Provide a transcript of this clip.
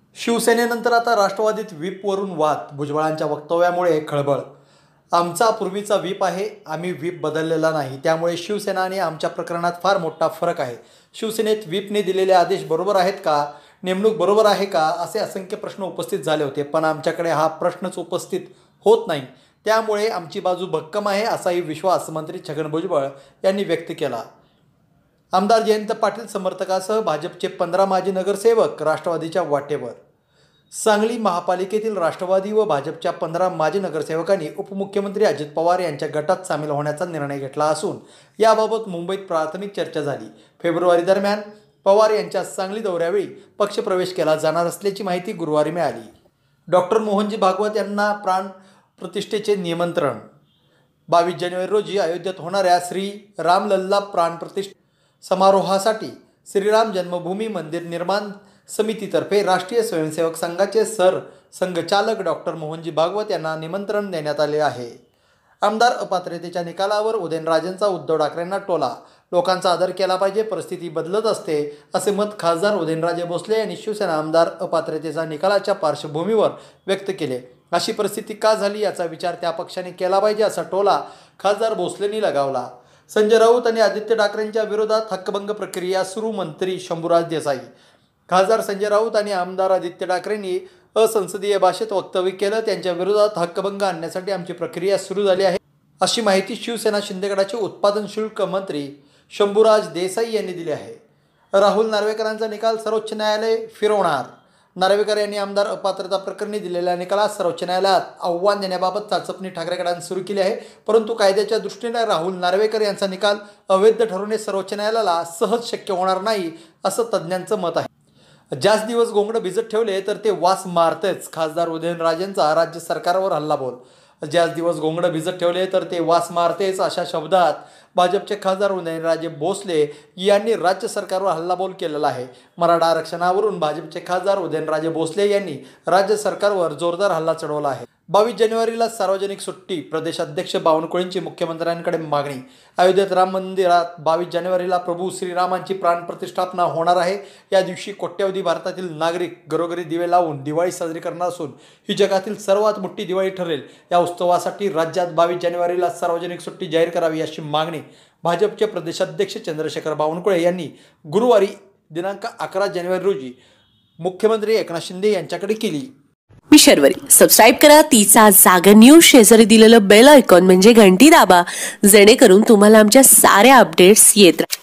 शिवसेनेनंतर आता राष्ट्रवादीत व्हीपवरून वाद. भुजबळांच्या वक्तव्यामुळे खळबळ. आमचा पूर्वीचा व्हीप आहे, आम्ही व्हीप बदललेला नाही. त्यामुळे शिवसेना आणि आमच्या प्रकरणात फार मोठा फरक आहे. शिवसेनेत व्हीपने दिलेले आदेश बरोबर आहेत का, नेमणूक बरोबर आहे का, असे असंख्य प्रश्न उपस्थित झाले होते. पण आमच्याकडे हा प्रश्नच उपस्थित होत नाही. त्यामुळे आमची बाजू भक्कम आहे, असाही विश्वास मंत्री छगन भुजबळ यांनी व्यक्त केला. आमदार जयंत पाटील समर्थकासह भाजपचे 15 माजी नगरसेवक राष्ट्रवादीच्या वाटेवर. सांगली महापालिकेतील राष्ट्रवादी व भाजपच्या 15 माजी नगरसेवकांनी उपमुख्यमंत्री अजित पवार यांच्या गटात सामील होण्याचा निर्णय घेतला असून याबाबत मुंबईत प्राथमिक चर्चा झाली. फेब्रुवारी दरम्यान पवार यांच्या सांगली दौऱ्यावेळी पक्षप्रवेश केला जाणार असल्याची माहिती गुरुवारी मिळाली. डॉक्टर मोहनजी भागवत यांना प्राण प्रतिष्ठेचे निमंत्रण. 22 जानेवारी रोजी अयोध्येत होणाऱ्या श्री रामलल्ला प्राणप्रतिष्ठा समारोहासाठी श्रीराम जन्मभूमी मंदिर निर्माण समितीतर्फे राष्ट्रीय स्वयंसेवक संघाचे संघचालक डॉक्टर मोहनजी भागवत यांना निमंत्रण देण्यात आले आहे. आमदार अपात्रतेच्या निकालावर उदयनराजेंचा उद्धव ठाकरेंना टोला. लोकांचा आदर केला पाहिजे, परिस्थिती बदलत असते, असे मत खासदार उदयनराजे भोसले यांनी शिवसेना आमदार अपात्रतेच्या निकालाच्या पार्श्वभूमीवर व्यक्त केले. अशी परिस्थिती का झाली याचा विचार त्या पक्षाने केला पाहिजे, असा टोला खासदार भोसलेंनी लगावला. संजय राऊत आणि आदित्य ठाकरेंच्या विरोधात हक्कभंग प्रक्रिया सुरू. मंत्री शंभूराज देसाई. खासदार संजय राऊत आणि आमदार आदित्य ठाकरेंनी असंसदीय भाषेत वक्तव्य केलं. त्यांच्या विरोधात हक्कभंग आणण्यासाठी आमची प्रक्रिया सुरू झाली आहे, अशी माहिती शिवसेना शिंदे गटाचे उत्पादन शुल्क मंत्री शंभूराज देसाई यांनी दिली आहे. राहुल नार्वेकरांचा निकाल सर्वोच्च न्यायालय फिरवणार. नार्वेकर यांनी आमदार अपात्रता प्रकरणी दिलेल्या निकालात सर्वोच्च न्यायालयात आव्हान देण्याबाबत चाचपणी ठाकरे गटाने सुरू केली आहे. परंतु कायद्याच्या दृष्टीने राहुल नार्वेकर यांचा निकाल अवैध ठरवणे सर्वोच्च न्यायालयाला सहज शक्य होणार नाही, असं तज्ज्ञांचं मत आहे. जास्त दिवस घोंगडं भिजत ठेवले तर ते वास मारतेच. खासदार उदयनराजेंचा राज्य सरकारवर हल्लाबोल. जास्त दिवस घोंगडं भिजत ठेवले तर ते वास मारतेच, अशा शब्दात भाजपचे खासदार उदयनराजे भोसले यांनी राज्य सरकारवर हल्लाबोल केलेला आहे. मराठा आरक्षणावरून भाजपचे खासदार उदयनराजे भोसले यांनी राज्य सरकारवर जोरदार हल्ला चढवला आहे. 22 जानेवारीला सार्वजनिक सुट्टी. प्रदेशाध्यक्ष बावनकुळेंची मुख्यमंत्र्यांकडे मागणी. अयोध्येत राम मंदिरात 22 जानेवारीला प्रभू श्रीरामांची प्राणप्रतिष्ठापना होणार आहे. या दिवशी कोट्यवधी भारतातील नागरिक घरोघरी दिवे लावून दिवाळी साजरी करणार असून ही जगातील सर्वात मोठी दिवाळी ठरेल. या उत्सवासाठी राज्यात 22 जानेवारीला सार्वजनिक सुट्टी जाहीर करावी, अशी मागणी भाजपचे प्रदेशाध्यक्ष चंद्रशेखर बावनकुळे यांनी गुरुवारी दिनांक 11 जानेवारी रोजी मुख्यमंत्री एकनाथ शिंदे यांच्याकडे केली. मी शर्वरी. सबस्क्राईब करा तिचा जागर न्यूज. शेजारी दिलेलं बेल आयकॉन म्हणजे घंटी दाबा, जेणेकरून तुम्हाला आमच्या साऱ्या अपडेट्स येत राहतील.